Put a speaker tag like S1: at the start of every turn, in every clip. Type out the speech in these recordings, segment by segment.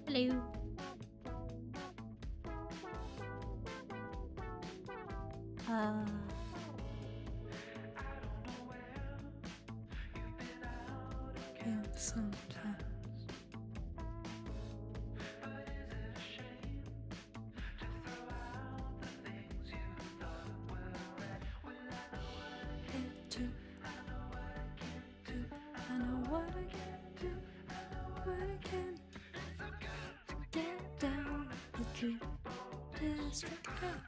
S1: Hello. Uh. Yeah, sometimes. I know what I can do, what I can get down the Dream District.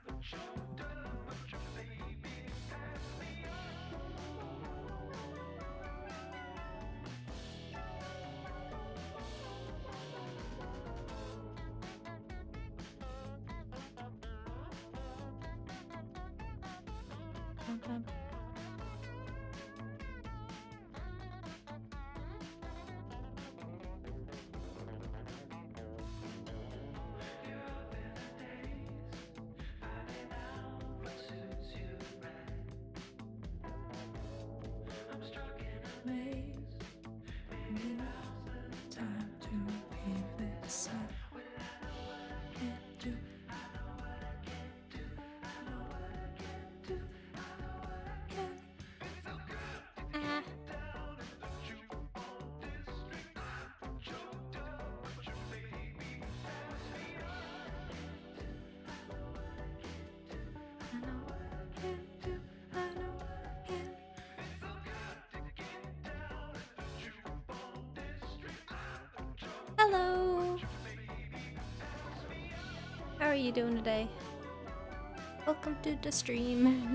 S1: Time to be this can't do. Hello! How are you doing today? Welcome to the stream.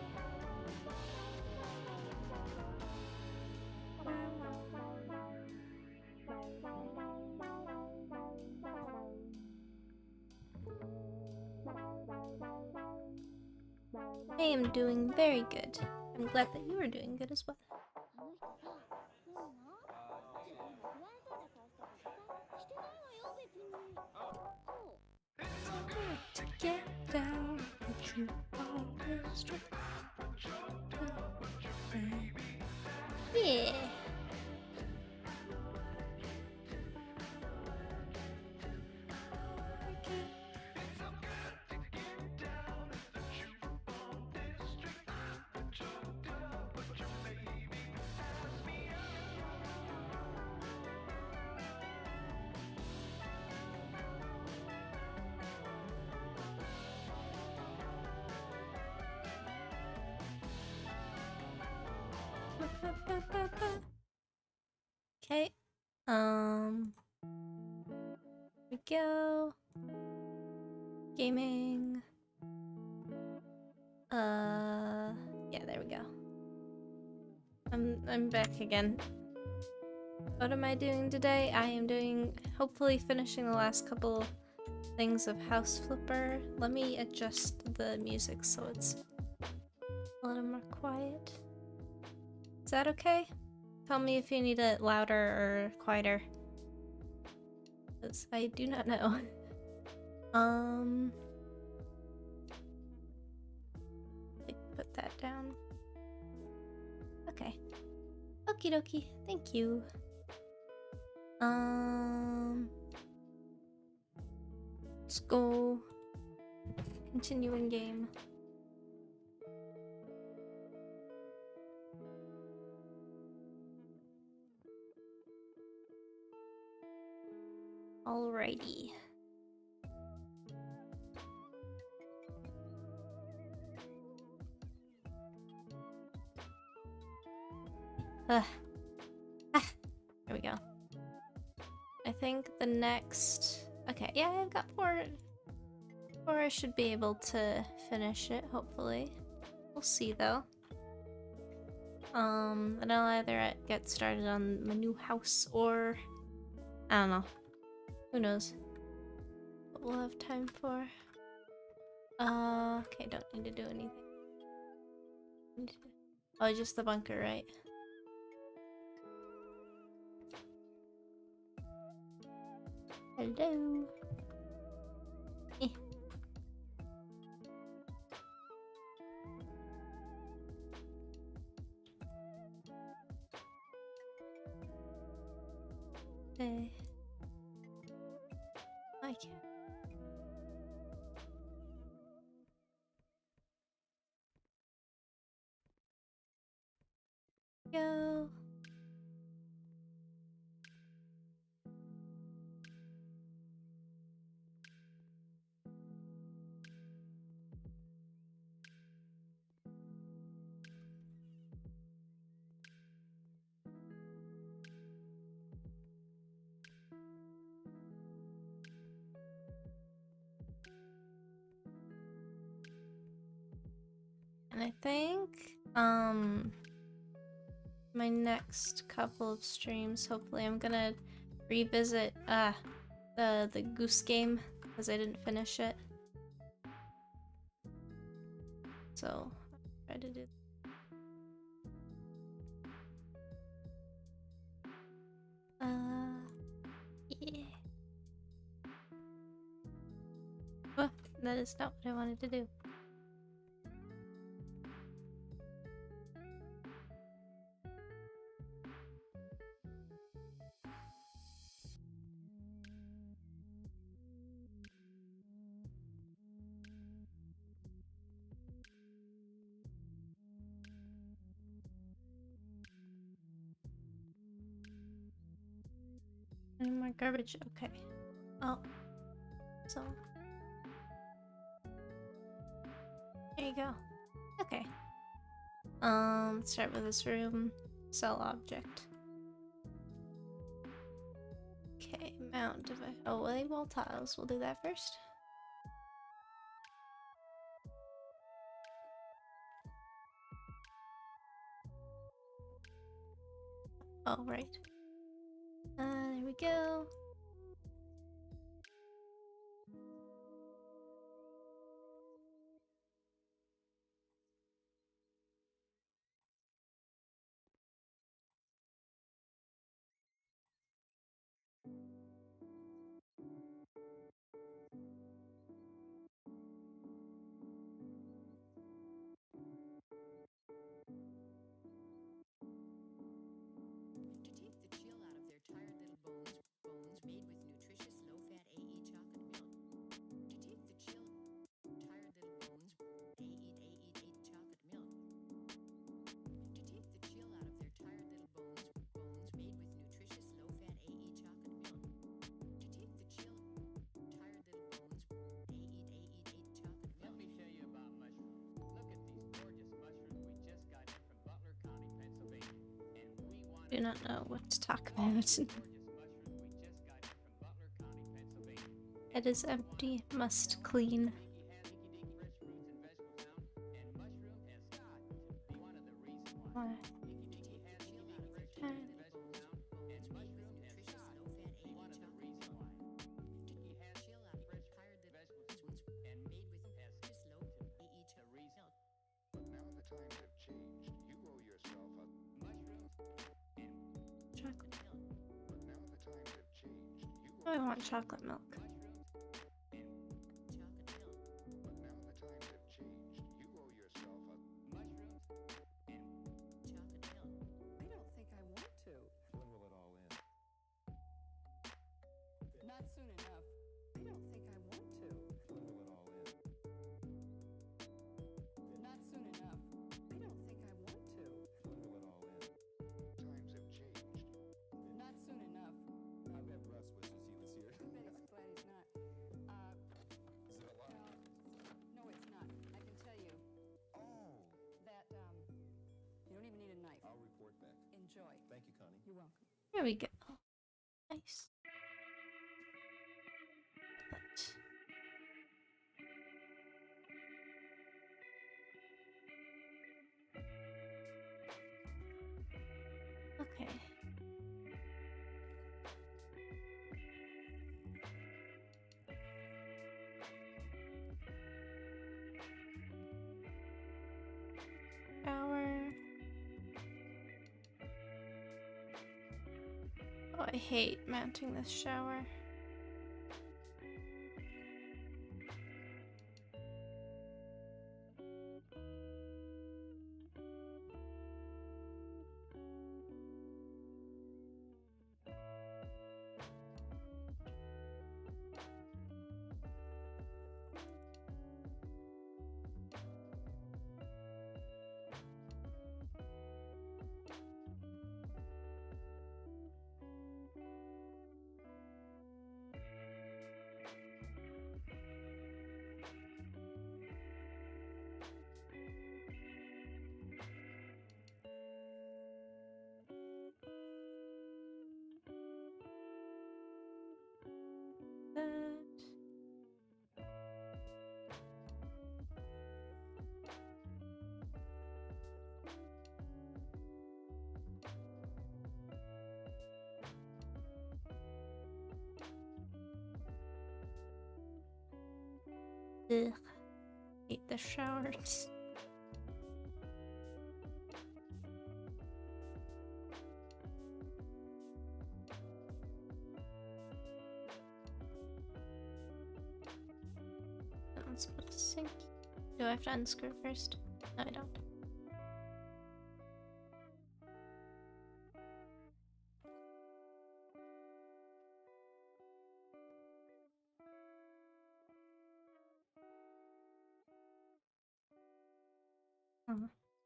S1: I am doing very good. I'm glad that you are doing good as well. To get down the true district. Yeah. Okay. Here we go. Gaming. Yeah, there we go. I'm back again. What am I doing today? I am doing, hopefully finishing the last couple things of House Flipper. Let me adjust the music so it's a little more quiet. Is that okay? Tell me if you need it louder or quieter. Because I do not know. Put that down. Okay. Okie dokie. Thank you. Let's go. Continue in game. Alrighty. There we go. I think the next... Okay, yeah, I've got four. I should be able to finish it, hopefully. We'll see, though. And I'll either get started on my new house or... I don't know. Who knows what we'll have time for. Okay, don't need to do anything. Oh, just the bunker, right? Hello. Okay. I can't. Go. And I think my next couple of streams, hopefully I'm gonna revisit the Goose Game because I didn't finish it. So I'll try to do. Yeah. Oh, that is not what I wanted to do. Any more garbage? Okay. Oh. So. There you go. Okay. Let's start with this room. Sell object. Okay, mount device. Oh, label tiles. We'll do that first. Oh, right. There we go. Do not know what to talk about. It is empty. Must clean. Why? I want chocolate milk. There we go. Nice. Okay. Shower. Oh, I hate mounting this shower. Ugh. Hate the showers. Let's put a sink. Do I have to unscrew first? No, I don't. Uh-huh.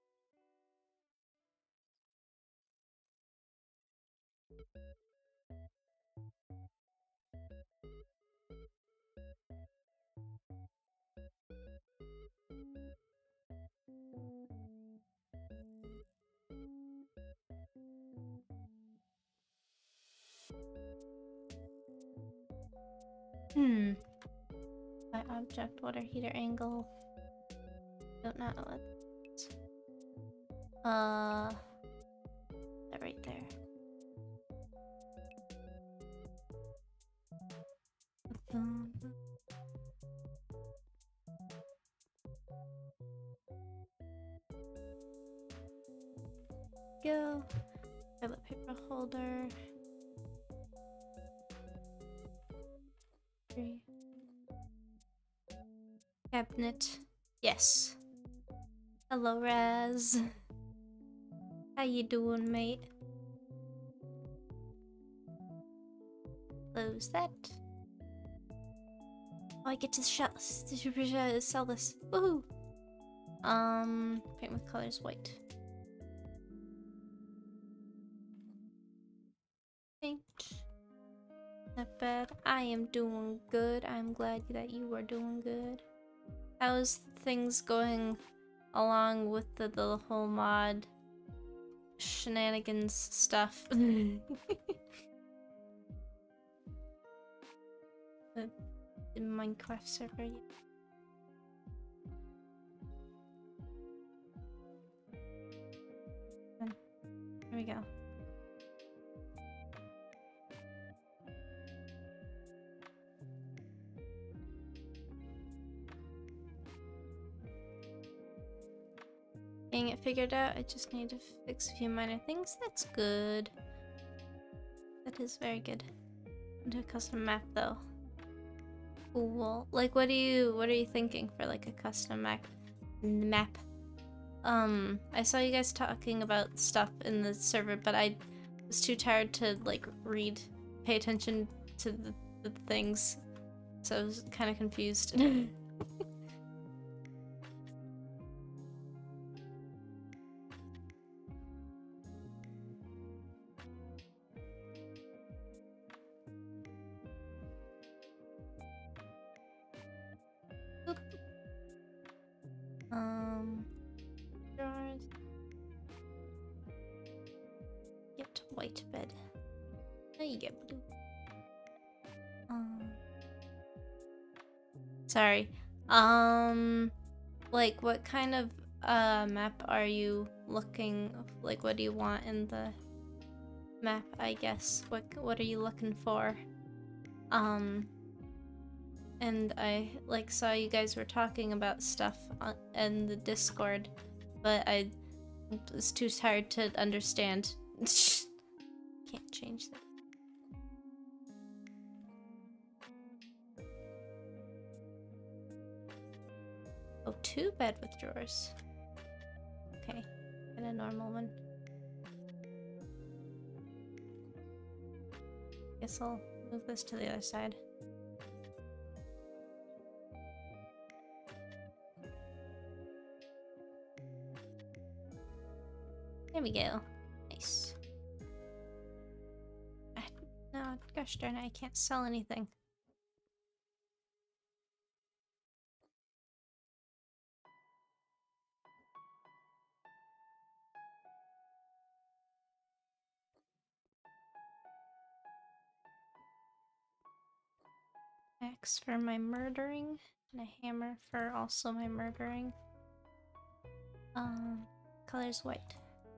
S1: By object, water heater angle. Don't know what. That right there. Go. Toilet paper holder. 3. Cabinet. Yes. Hello, Raz. How you doing, mate? Close that. Oh, I get to sell this. Woohoo! Paint with colors white. Paint. Not bad. I am doing good. I'm glad that you are doing good. How's things going along with the whole mod shenanigans stuff? The Minecraft server. Here we go. Getting it figured out. I just need to fix a few minor things. That's good. That is very good. Do a custom map though. Cool. Like, what are you thinking for like a custom map? I saw you guys talking about stuff in the server, but I was too tired to like pay attention to the things, so I was kind of confused. Drawers. Get white bed. Now you get blue. Sorry. Like, what kind of map are you looking? Like, what do you want in the map? I guess. What are you looking for? And I like saw you guys were talking about stuff in the Discord, but I was too tired to understand. Can't change that. Oh, 2 bed with drawers. Okay, and a normal one. Guess I'll move this to the other side. There we go. Nice. No, gosh darn it, I can't sell anything. Axe for my murdering, and a hammer for also my murdering. Color's white.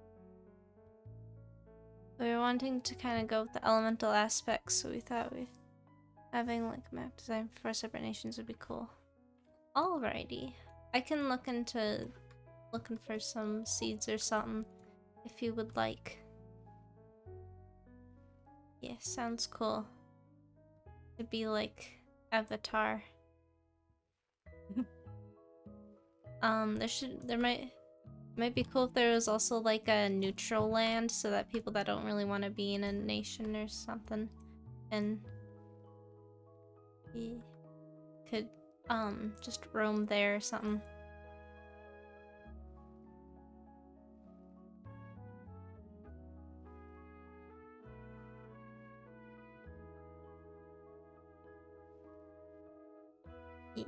S1: We were wanting to kind of go with the elemental aspects, so we thought having like map design for separate nations would be cool. Alrighty. I can look into looking for some seeds or something if you would like. Yeah, sounds cool. It'd be like Avatar. There might be cool if there was also like a neutral land so that people that don't really want to be in a nation or something and could just roam there or something. Yeah.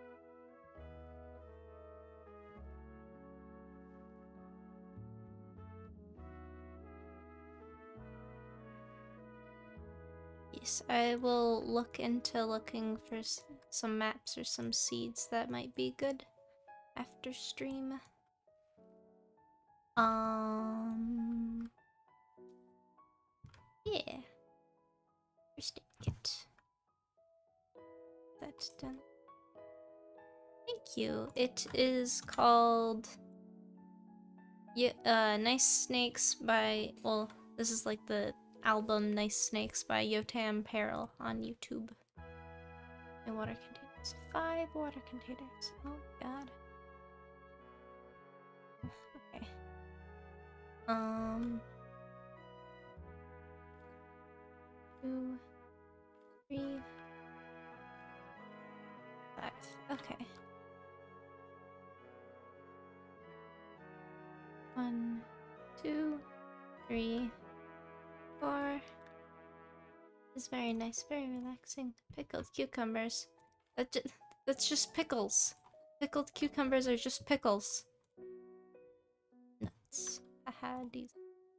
S1: Yes, I will look into looking for some maps or some seeds that might be good after stream. Yeah. First aid kit. That's done. Thank you. It is called Nice Snakes by, well, this is like the album Nice Snakes by Yotam Peril on YouTube. And water containers. 5 water containers. Oh god. Okay. 2, 3, 5. Okay. 1, 2, 3, 4. It's very nice, very relaxing. Pickled cucumbers. That's just pickles. Pickled cucumbers are just pickles. Nuts. Haha, these.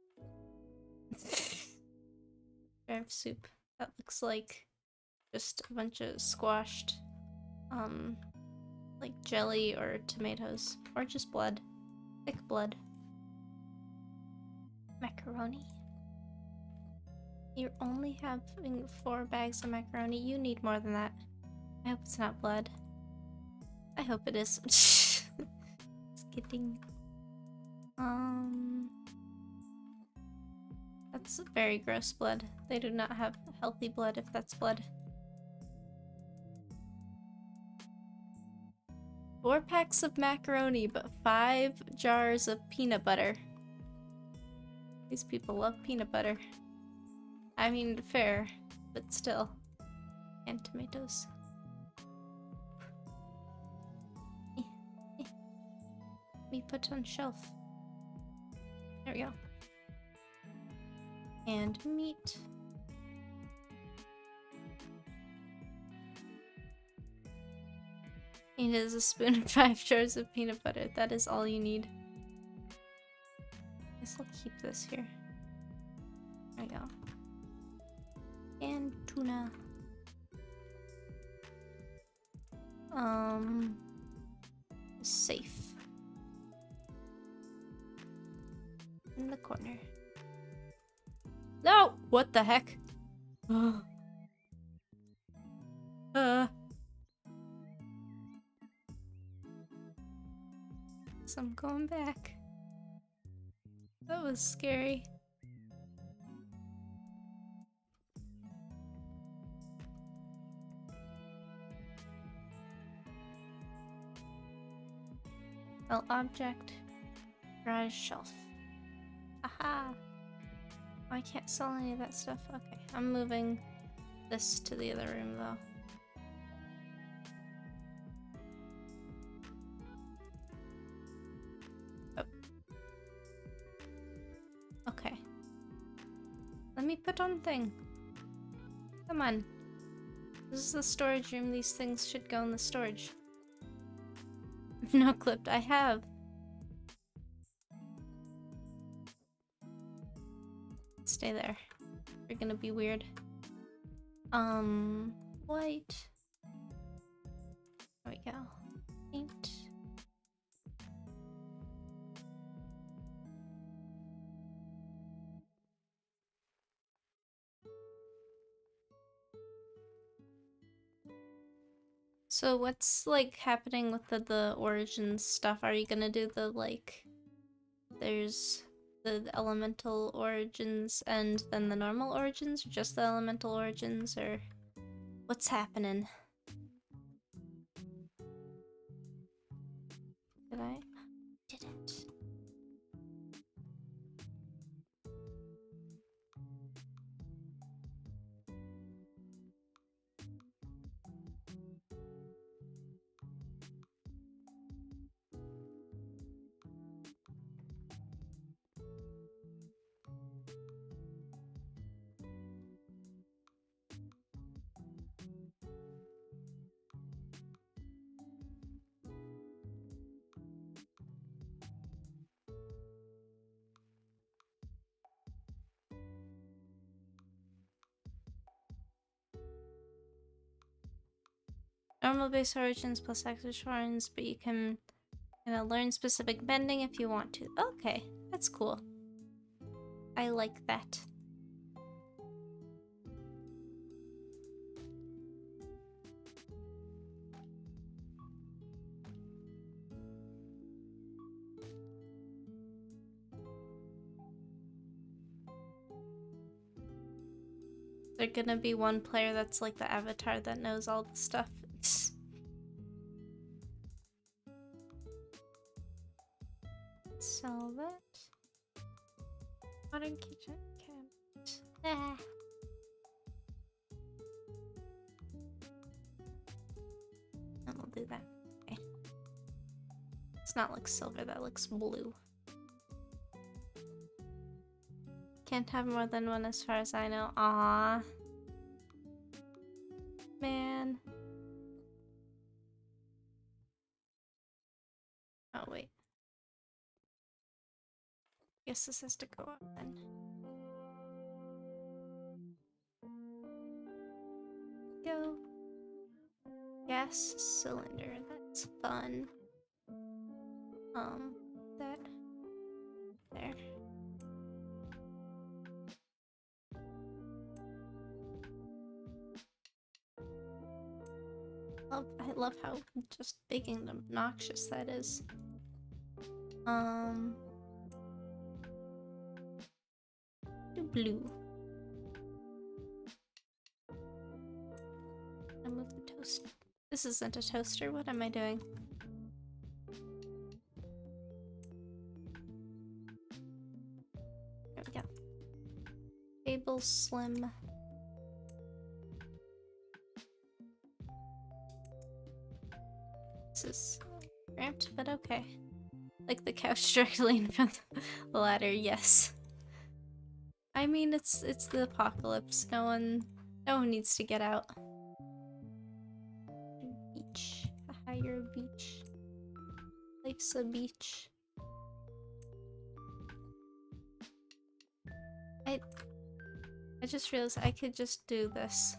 S1: Herb soup. That looks like just a bunch of squashed, like jelly or tomatoes. Or just blood. Thick blood. Macaroni. You're only having 4 bags of macaroni. You need more than that. I hope it's not blood. I hope it is. Just kidding. That's very gross blood. They do not have healthy blood if that's blood. 4 packs of macaroni, but 5 jars of peanut butter. These people love peanut butter. I mean, fair, but still. And tomatoes. Let me put on shelf. There we go. And meat. It is a spoon and 5 jars of peanut butter. That is all you need. I guess I'll keep this here. There we go. And tuna. Safe. In the corner. No! What the heck? So I'm going back. That was scary. Well, object. Garage shelf. Aha! I can't sell any of that stuff. Okay, I'm moving this to the other room though. Oh. Okay. Let me put on thing. Come on. This is the storage room. These things should go in the storage. No clipped. I have. Stay there. You're gonna be weird. White. There we go. Paint. So what's like happening with the origins stuff? Are you gonna do the like there's the elemental origins and then the normal origins, or just the elemental origins, or what's happening? Did I? Didn't. Normal base origins plus accessories, but you can learn specific bending if you want to. Okay, that's cool. I like that. There's gonna be one player that's like the avatar that knows all the stuff. Sell that. Modern kitchen cabinet. Ah. And we'll do that. Okay. It's not like silver, that looks blue. Can't have more than one as far as I know. Aww. Man. Oh, wait. Guess this has to go up then. Go. Gas cylinder. That's fun. That. There. I love how just big and obnoxious that is. Do blue. I move the toaster. This isn't a toaster. What am I doing? There we go. Table slim. This is cramped, but okay. Like the couch directly in front of the ladder, yes. I mean, it's the apocalypse. No one needs to get out. Beach. A higher beach. Life's a beach. I just realized I could just do this.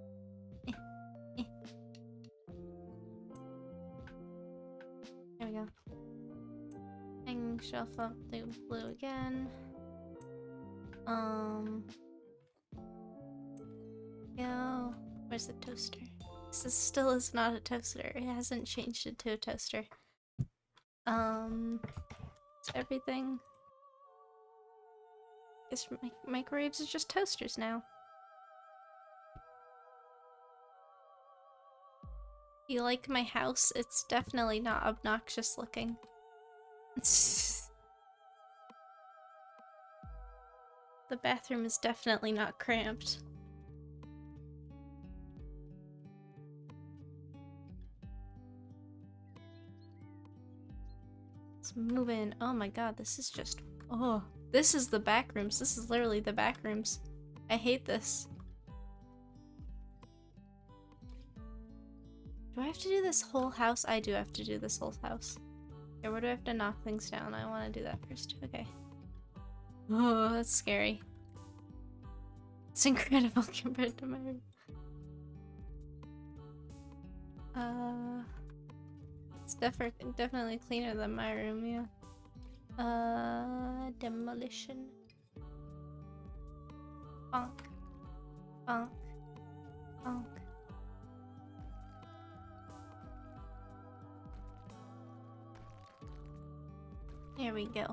S1: There we go. Hanging shelf up the blue again. Go. Where's the toaster? This still is not a toaster. It hasn't changed it to a toaster. It's everything. Guess microwaves are just toasters now. You like my house? It's definitely not obnoxious looking. The bathroom is definitely not cramped. Let's move in. Oh my god, this is just... Oh, this is the back rooms. This is literally the back rooms. I hate this. Do I have to do this whole house? I do have to do this whole house. Okay, where do I have to knock things down? I want to do that first. Okay. Oh, that's scary. It's incredible compared to my room. It's definitely cleaner than my room, yeah. Demolition. Bonk. Bonk. Bonk. Here we go.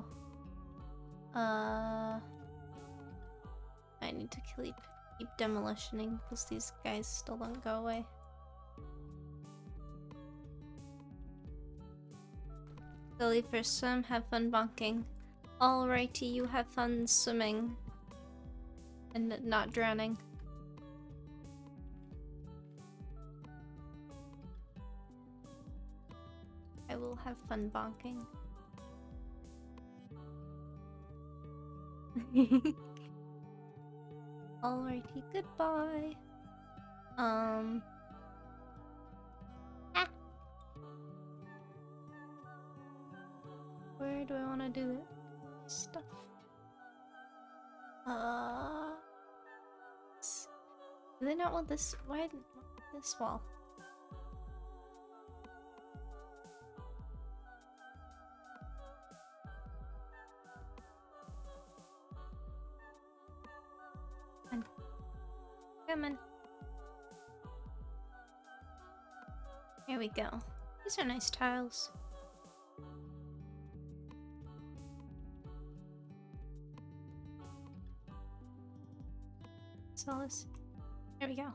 S1: I need to keep demolitioning because these guys still don't go away. Go leave for a swim, have fun bonking. Alrighty, you have fun swimming. And not drowning. I will have fun bonking. Alrighty, goodbye. Ah. Where do I want to do it? Stuff. Do they not want this? Why this wall? Come on. Here we go. These are nice tiles. Solace. Here we go.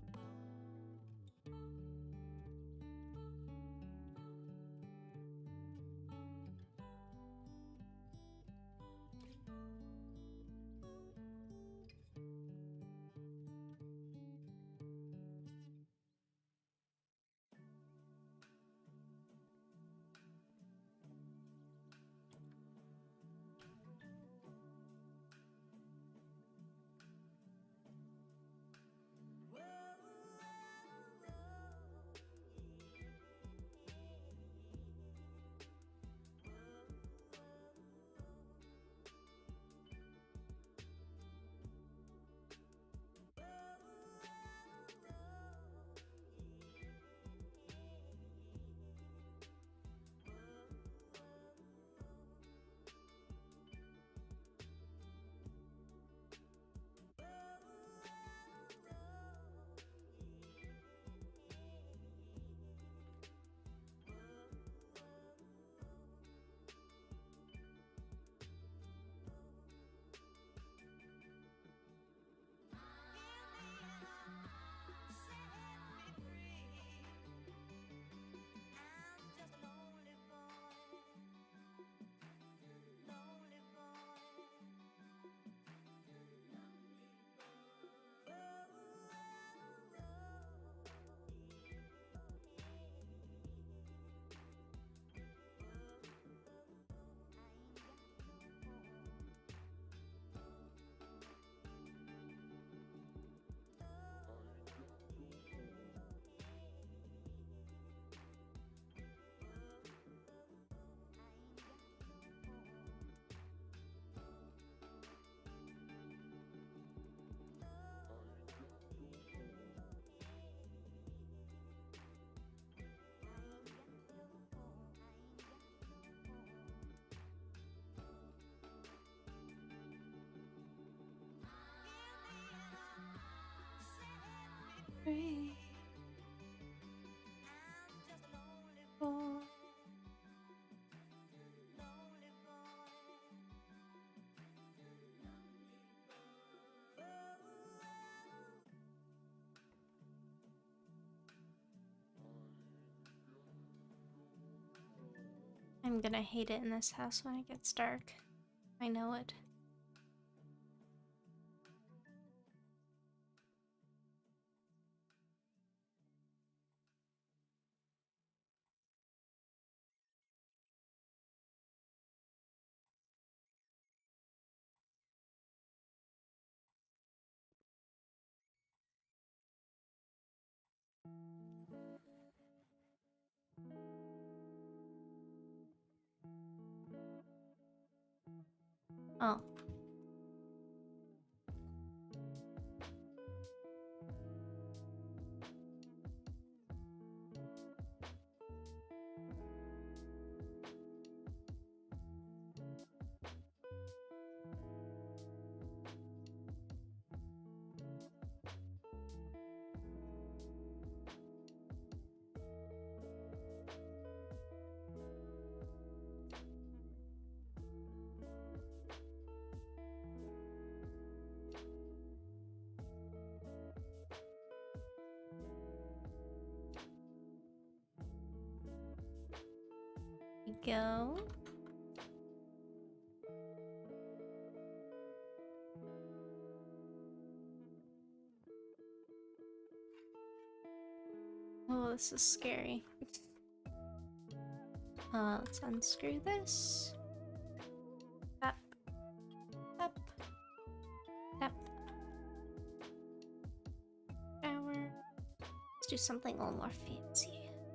S1: Free. Boy. I'm gonna hate it in this house when it gets dark. I know it. Oh. go. Oh, this is scary. Let's unscrew this. Tap. Tap. Tap. Shower. Let's do something a little more fancy.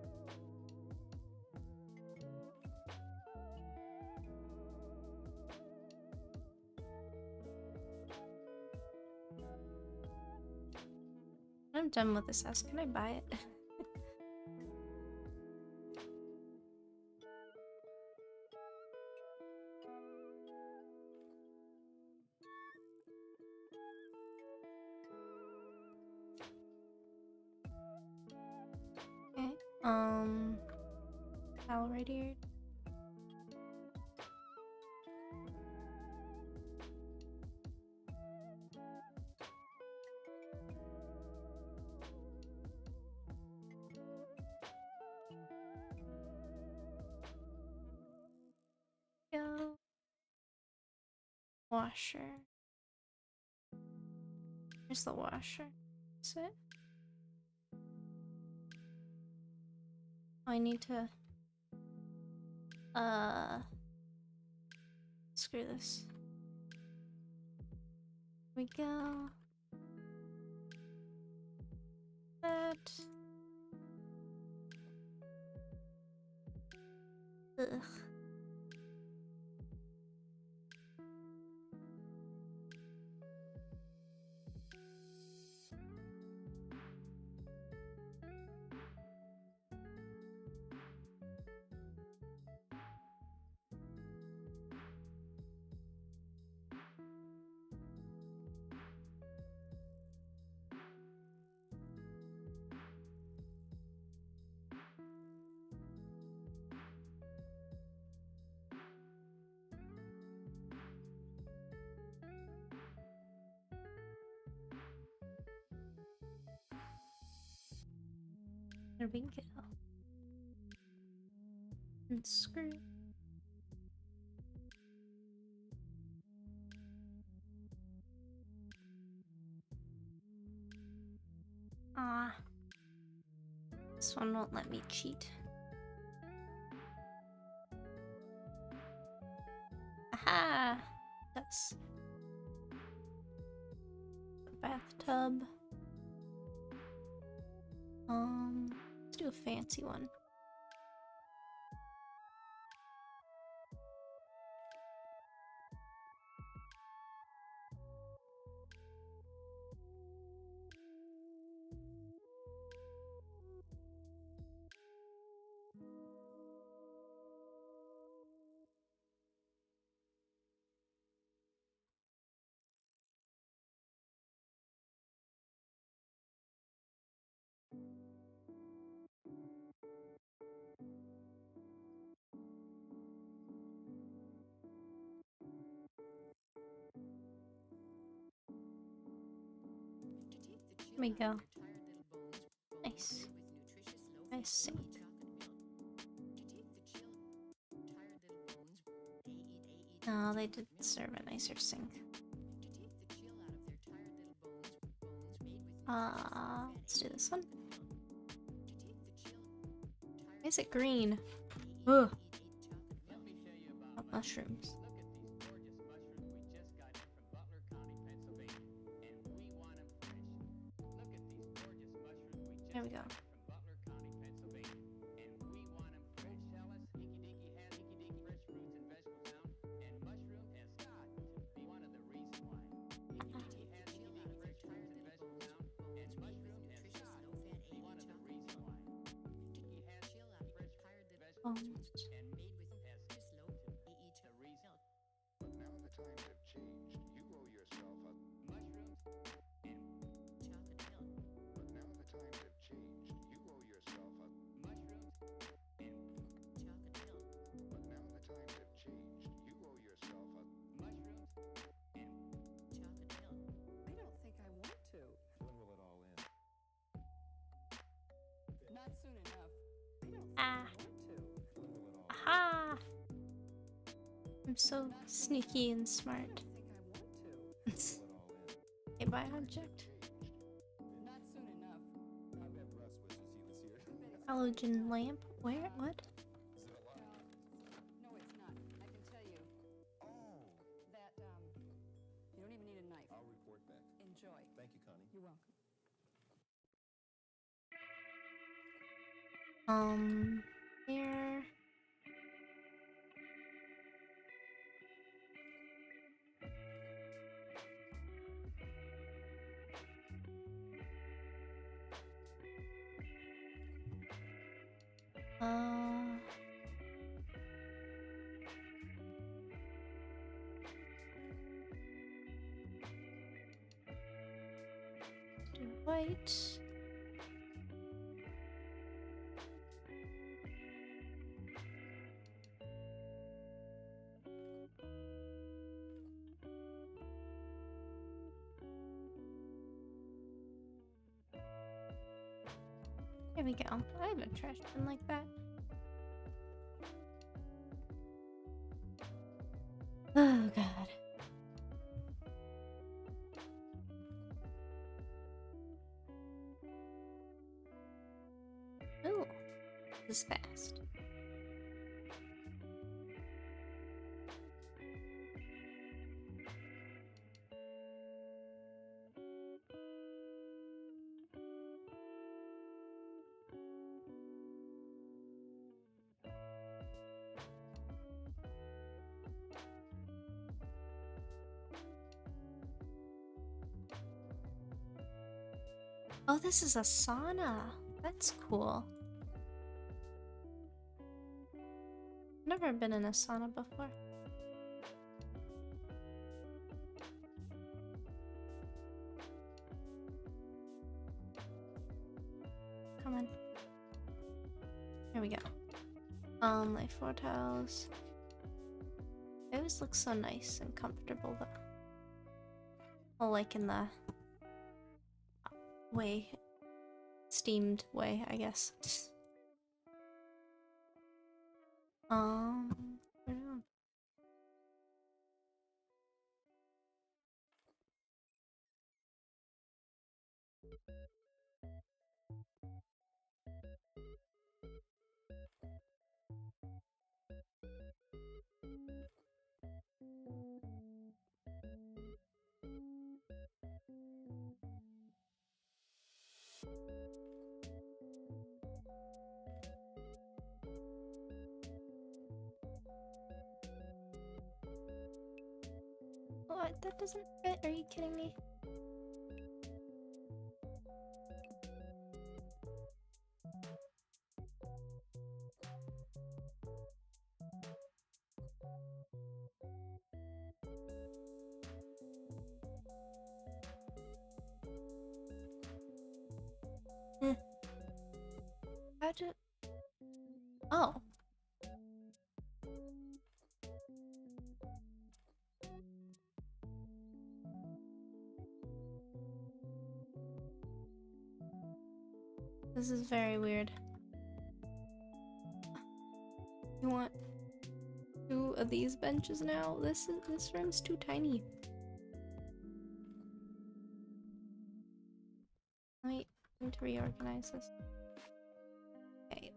S1: I'm done with this house. Can I buy it? Okay. Towel right here. Go. Washer. Where's the washer? Is it? Oh, I need to screw this. Here we go. That. Ugh. There we go. And screw. Ah. This one won't let me cheat. Aha! Yes. Bathtub. Let's do a fancy one. Here we go. Nice. Nice sink. Oh, they did serve a nicer sink. Let's do this one. Why is it green? Ugh. Oh, mushrooms. There we go. Ah. Aha! I'm so sneaky and smart. A by object. Halogen lamp? Where? What?
S2: No, it's not. I can tell you. Oh. That, you don't even need a knife.
S3: I'll report back.
S2: Enjoy.
S3: Thank you, Connie.
S2: You're welcome.
S1: Here. Do white. There we go. I have a trash bin like that. Oh god. Oh, this is fast. Oh, this is a sauna. That's cool. Never been in a sauna before. Come on. Here we go. Like 4 tiles. It always looks so nice and comfortable though. Well, like in the way, steamed way, I guess. Put it on. What? That doesn't fit? Are you kidding me? How'd you... Oh. This is very weird. You want 2 of these benches now? This room's too tiny. Let me need to reorganize this. Okay.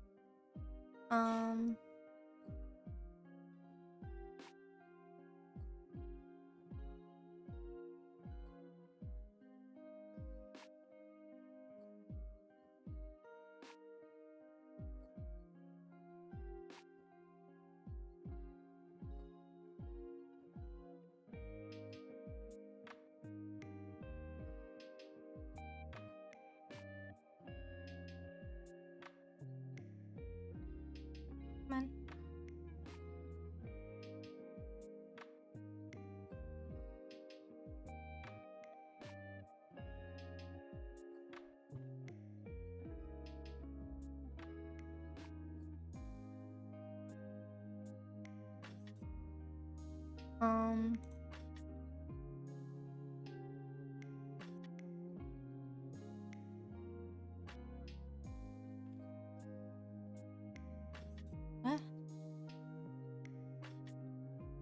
S1: Come on. Huh?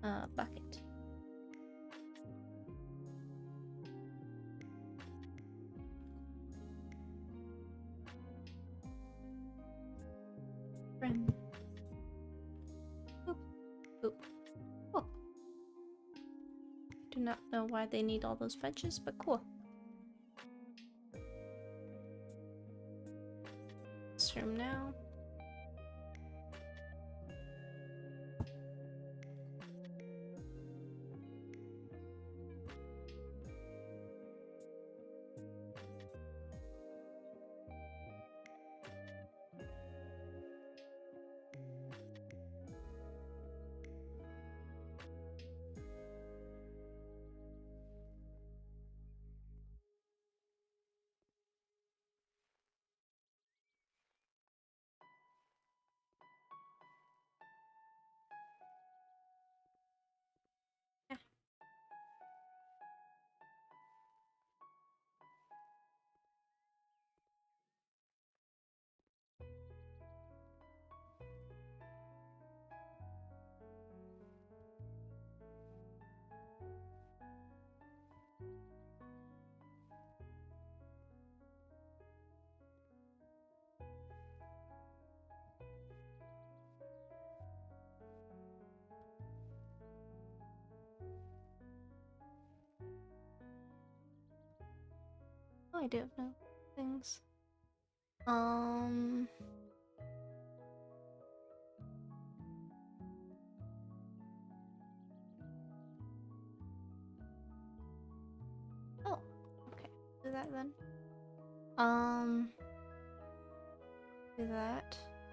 S1: bucket. Friend. Boop. Boop. Oh. Do not know why they need all those benches, but cool. This room now. Oh, I do have no things. Oh, okay. Do that then. Do that.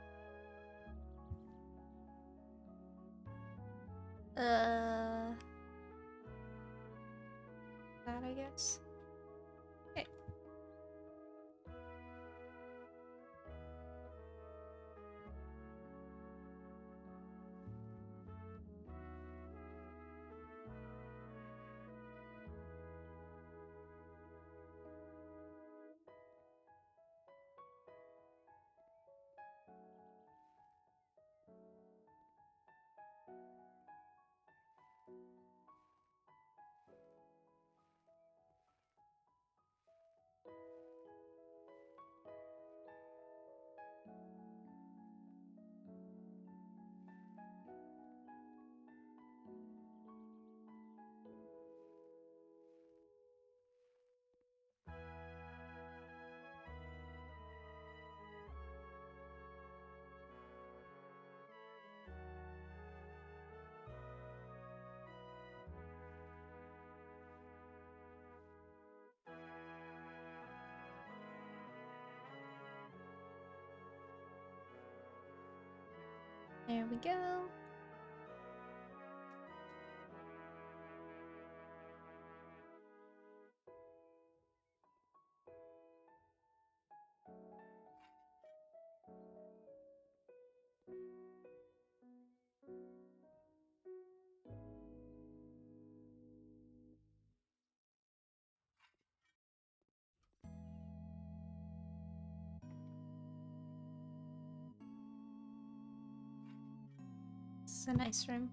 S1: That I guess. Okay. There we go. It's a nice room.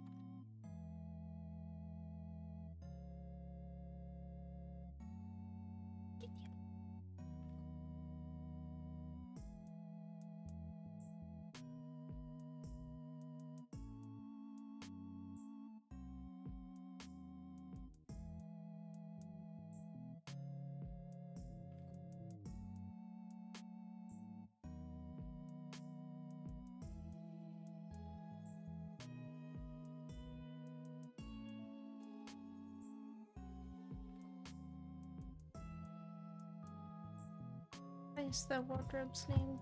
S1: What is the wardrobe's name?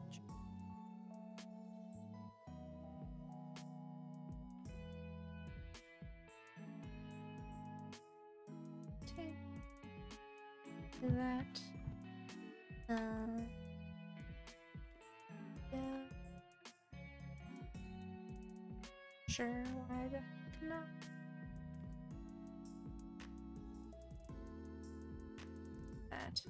S1: Okay. Do that. Yeah. Sure, why the heck not? That,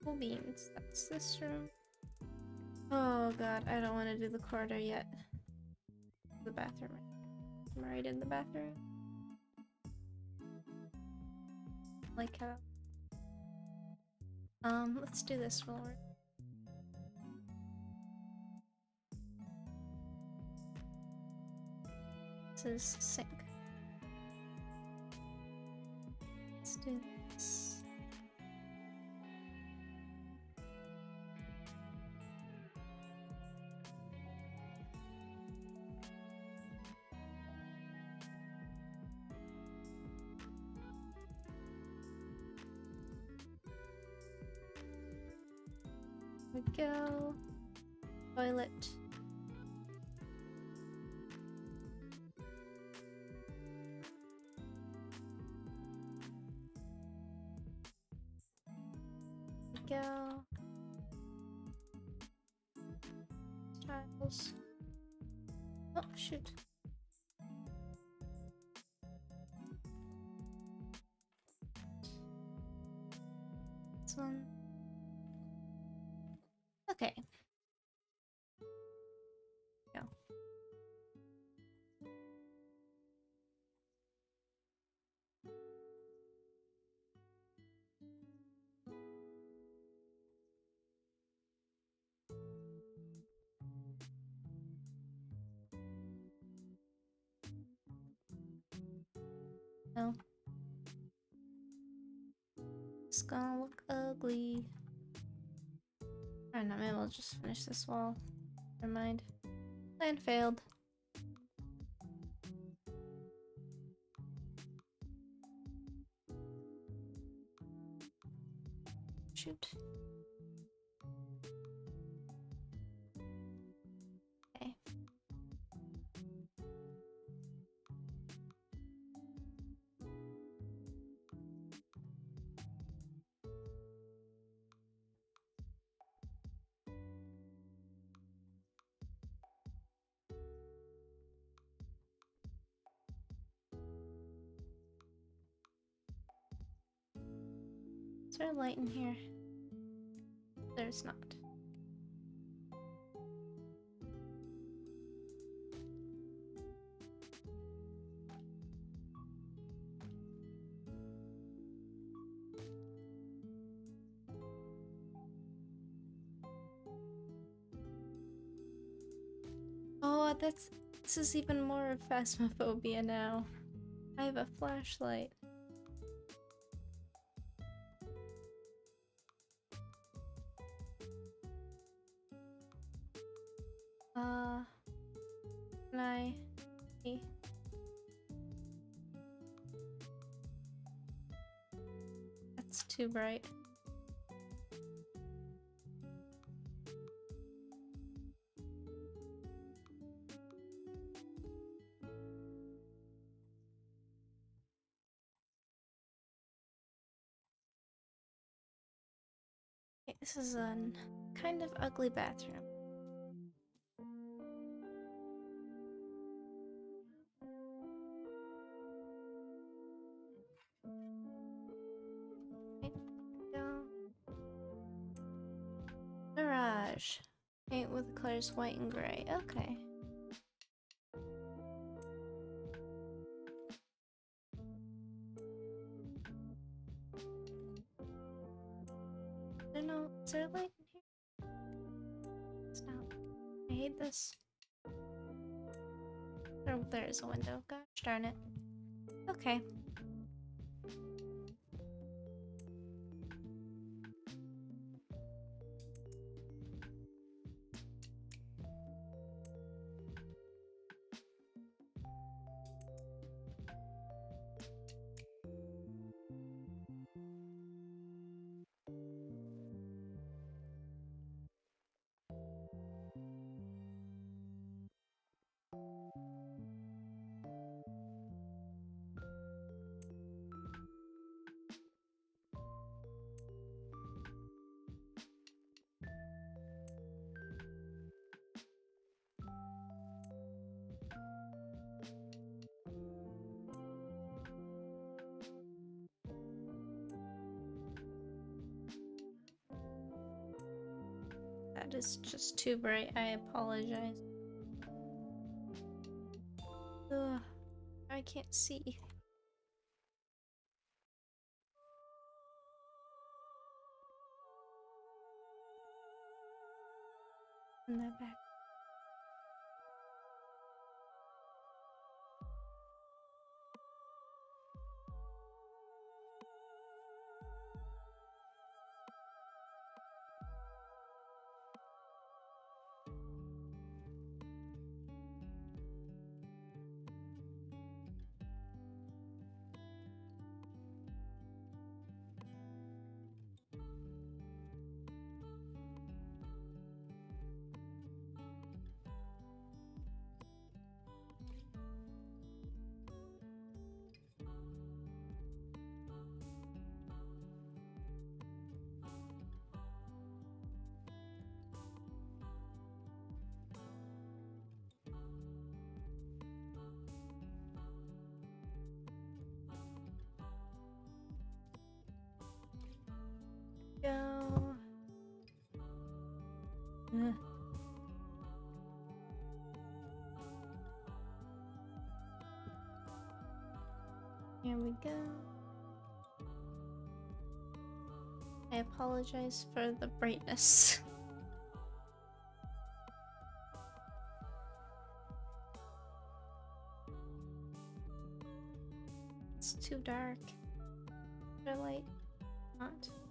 S1: Cool beans. That's this room. Oh god, I don't want to do the corridor yet. The bathroom. I'm right in the bathroom. Like how. Let's do this while we're. This is sink. Let's do this. There we go. Toilet. There we go. Tiles. Oh, shoot. This one. Okay. Go. No. It's gonna look ugly. Alright, no, maybe I'll just finish this wall. Never mind. Plan failed. Shoot. Okay. Is there a light in here? There's not. Oh, this is even more of Phasmophobia now. I have a flashlight. Can I see? That's too bright. Okay, this is a kind of ugly bathroom. Garage. Paint with colors white and gray. Okay. I don't know. Is there a light in here? It's not. I hate this. Oh, there is a window. Gosh darn it. Okay. That is just too bright. I apologize. Ugh, I can't see. In that back. Go. Ugh. Here we go. I apologize for the brightness. It's too dark. Better light. Not.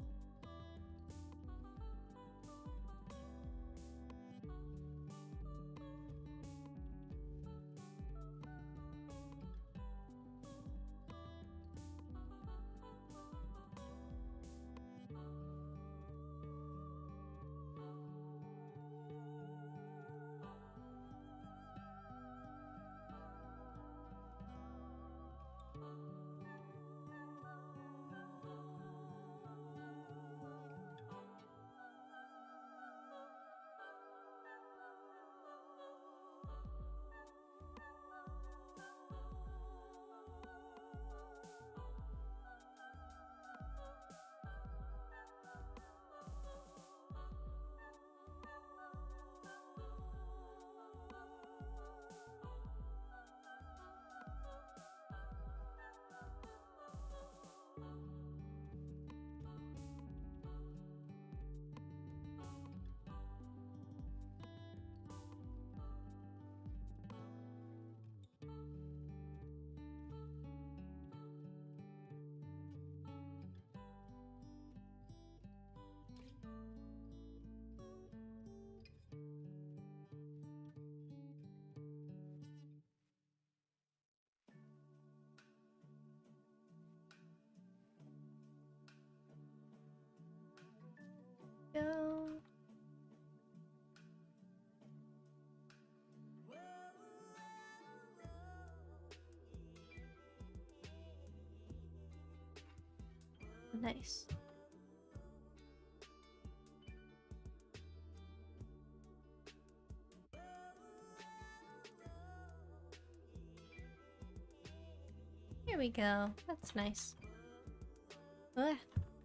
S1: Go. Nice. Here we go. That's nice. Ugh.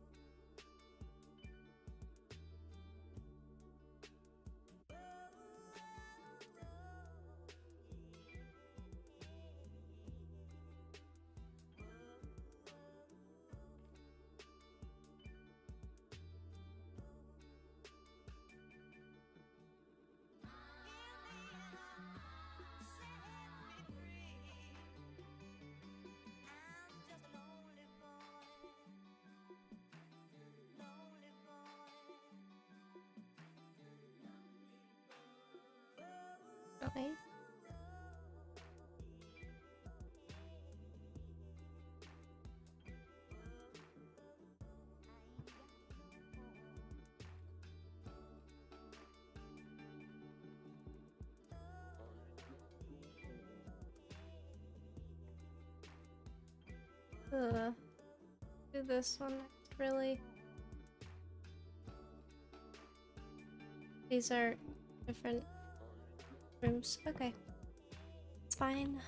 S1: Okay. Do this one next, really. These are different rooms. Okay. It's fine.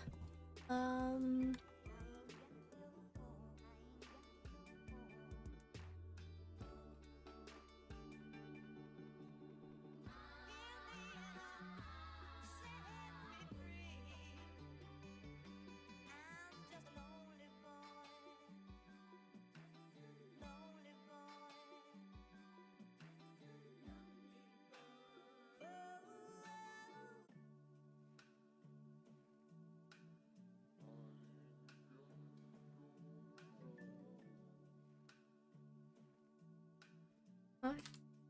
S1: Alright.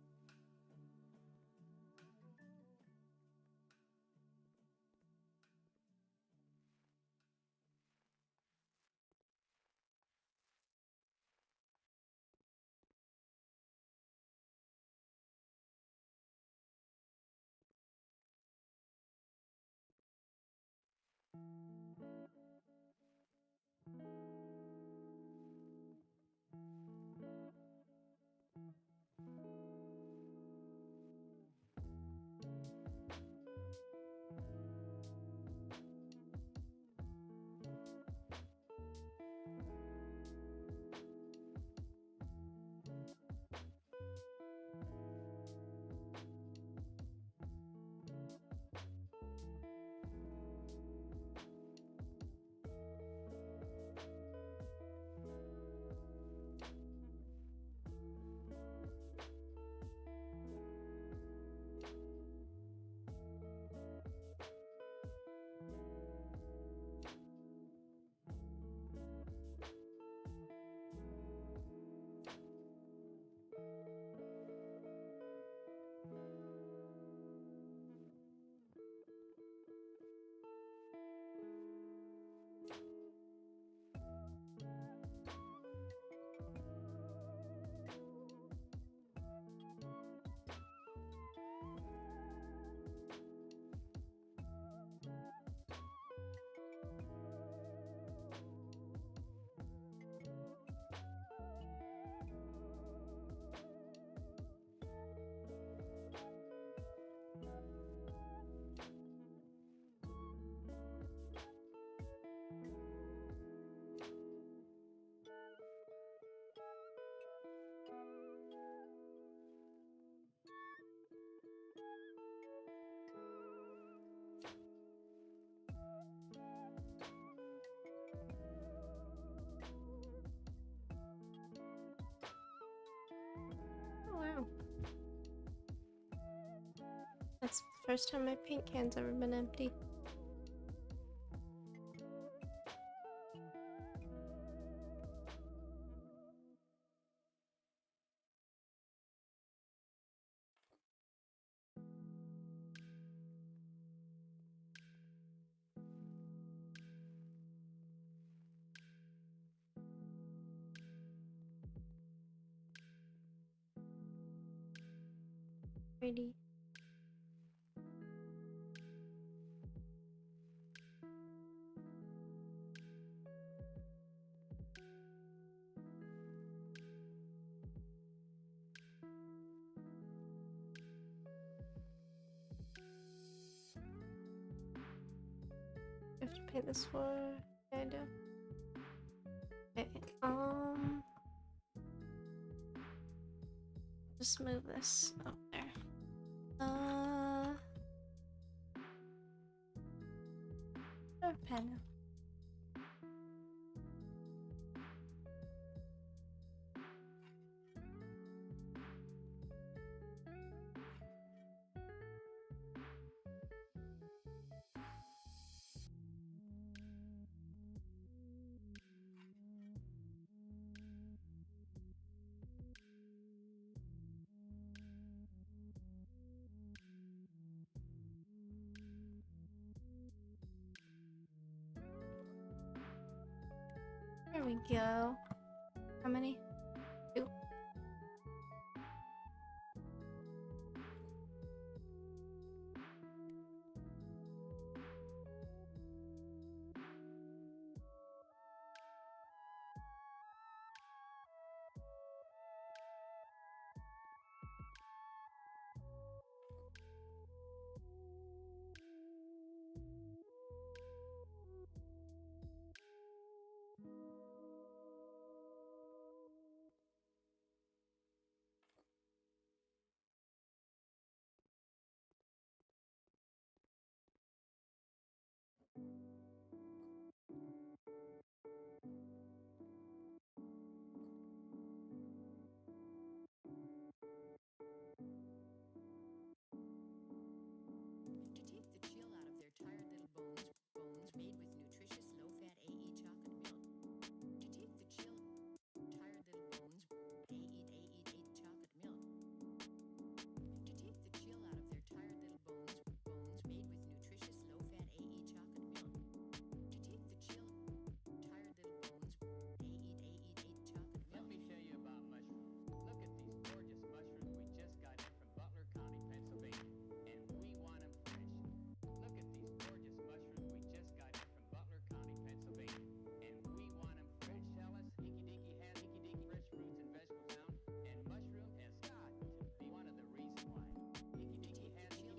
S1: Oh wow. That's the first time my paint can's ever been empty. Pretty. I have to paint this for. Yeah, I do. Okay, just move this up there. Or pen. There we go. How many? 2.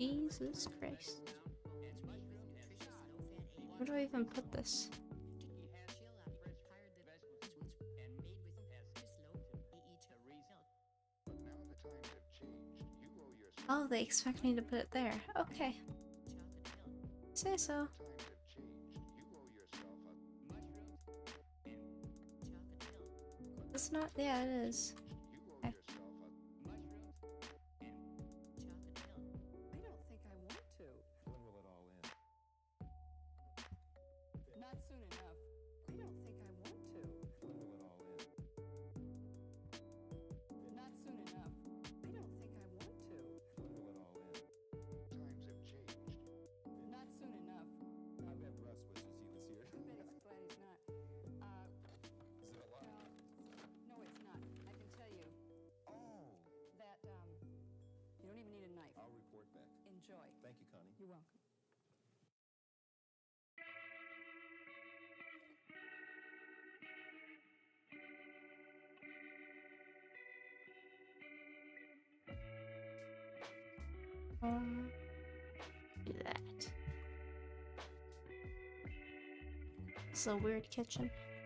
S1: Jesus Christ. Where do I even put this? Oh, they expect me to put it there. Okay. Say so. It's not. Yeah, it is. Okay.
S2: I don't think I want to.
S3: When will it all end?
S2: Not soon enough. I don't think I want to.
S3: When will it all end?
S2: Not soon enough. I don't think I want to.
S3: When will it all end? Times have changed.
S2: Not soon enough.
S3: I bet Russ wishes he was here.
S2: I bet he's glad he's not.
S3: Is it a lot?
S2: No, it's not. I can tell you
S3: Oh!
S2: that, you don't even need a knife.
S3: I'll report back.
S2: Enjoy.
S3: Thank you, Connie.
S2: You're welcome.
S1: Do that. It's a weird kitchen.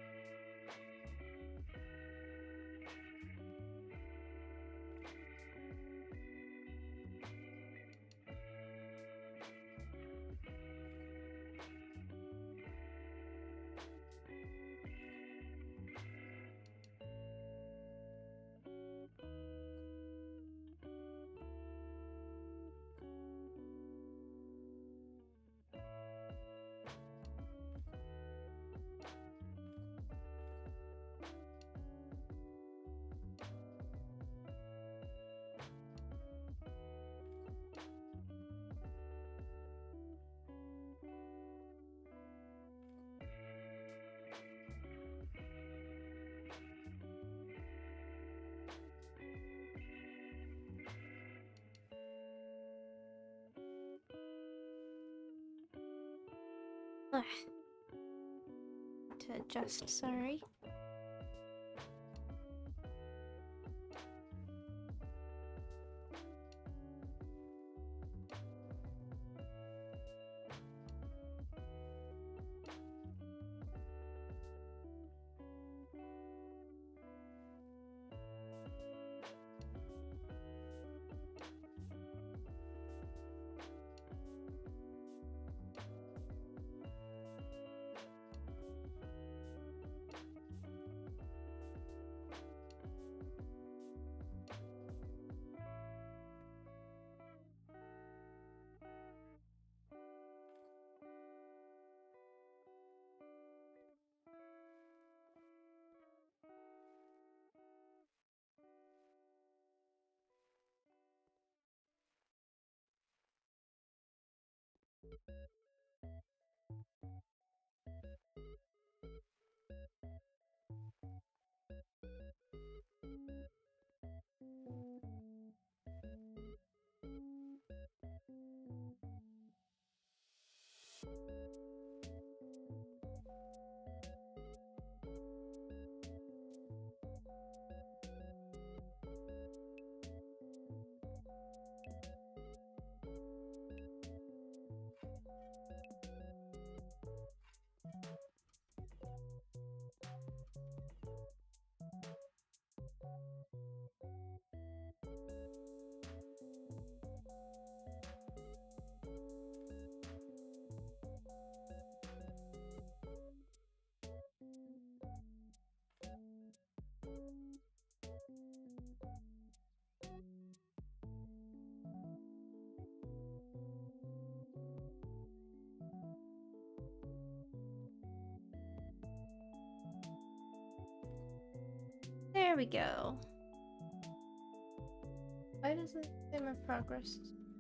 S1: Ugh. To adjust, sorry. There we go. Why doesn't it say my progress?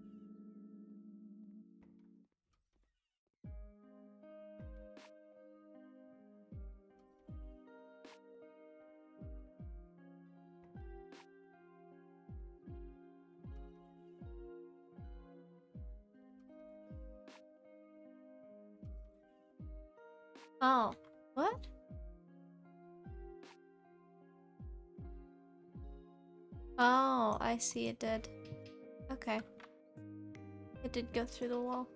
S1: Oh, what? Oh, I see it did. Okay. It did go through the wall.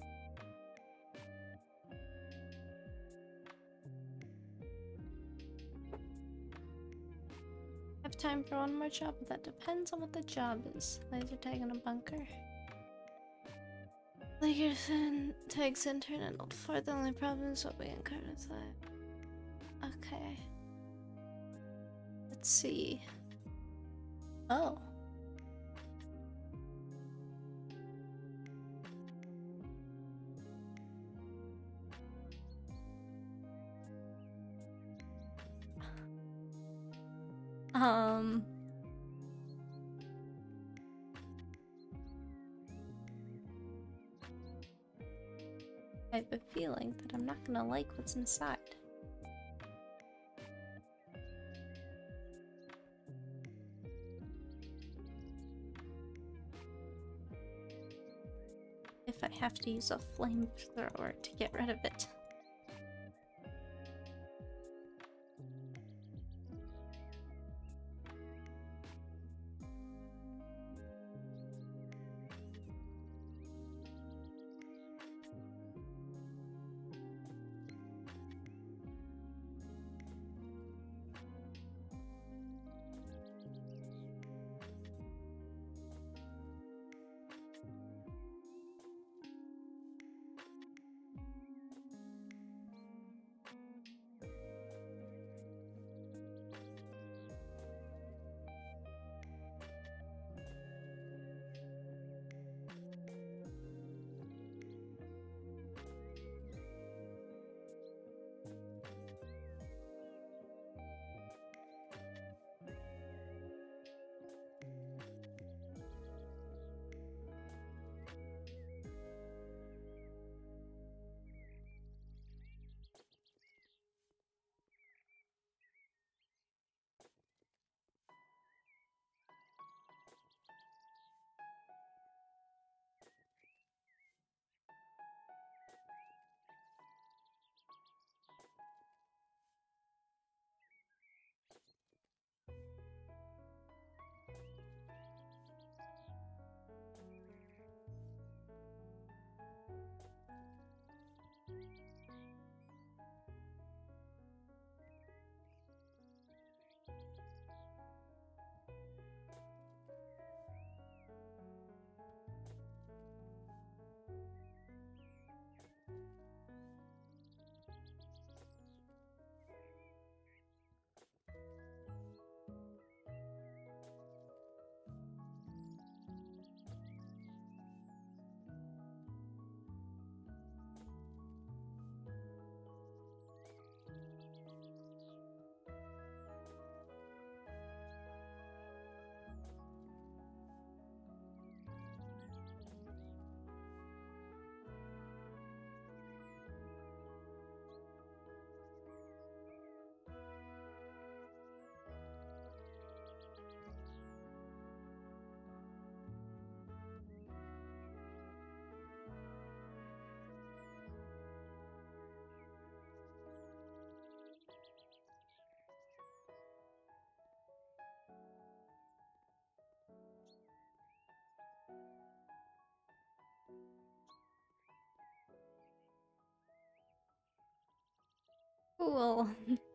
S1: I have time for one more job, but that depends on what the job is. Laser tag in a bunker. Lagerson tags intern and old fort. The only problem is what we uncovered inside. Okay. Let's see. Oh. I have a feeling that I'm not gonna like what's inside. If I have to use a flamethrower to get rid of it. Cool.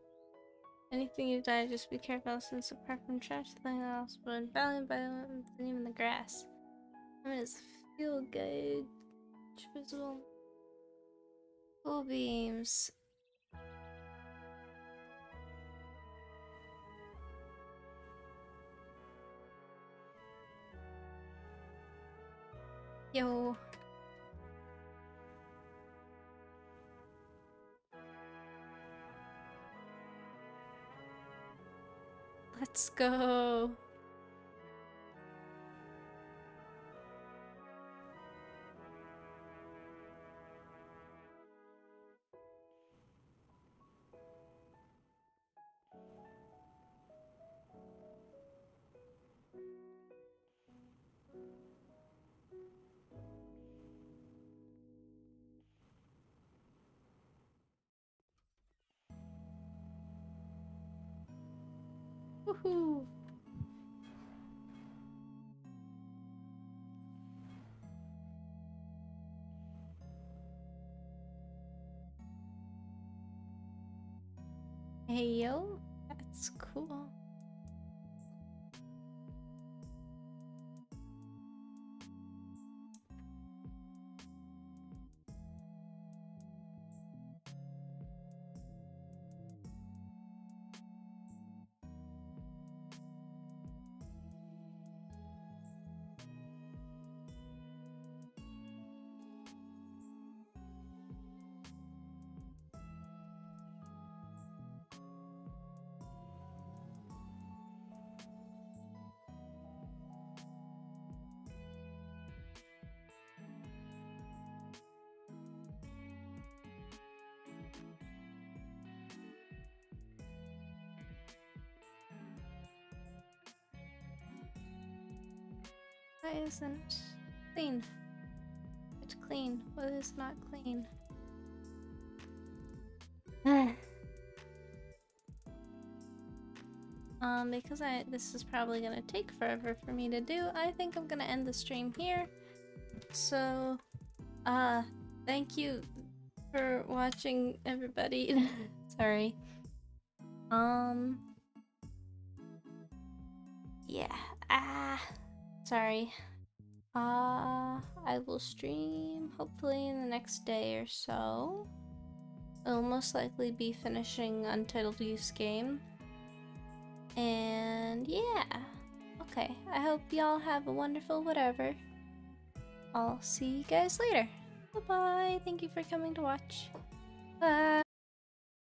S1: Anything you die, just be careful since apart from trash, nothing else but valiant by the name in the grass. I mean, it's feel good. Visible. Cool beams. Yo. Let's go. Woohoo. Hey yo, that's cool. Why isn't clean? It's clean. What is not clean? Because this is probably gonna take forever for me to do, I think I'm gonna end the stream here. So, thank you for watching, everybody. Sorry. Yeah. Sorry. I will stream hopefully in the next day or so. I'll most likely be finishing Untitled Goose Game. And yeah. Okay, I hope y'all have a wonderful whatever. I'll see you guys later. Bye-bye. Thank you for coming to watch. Bye.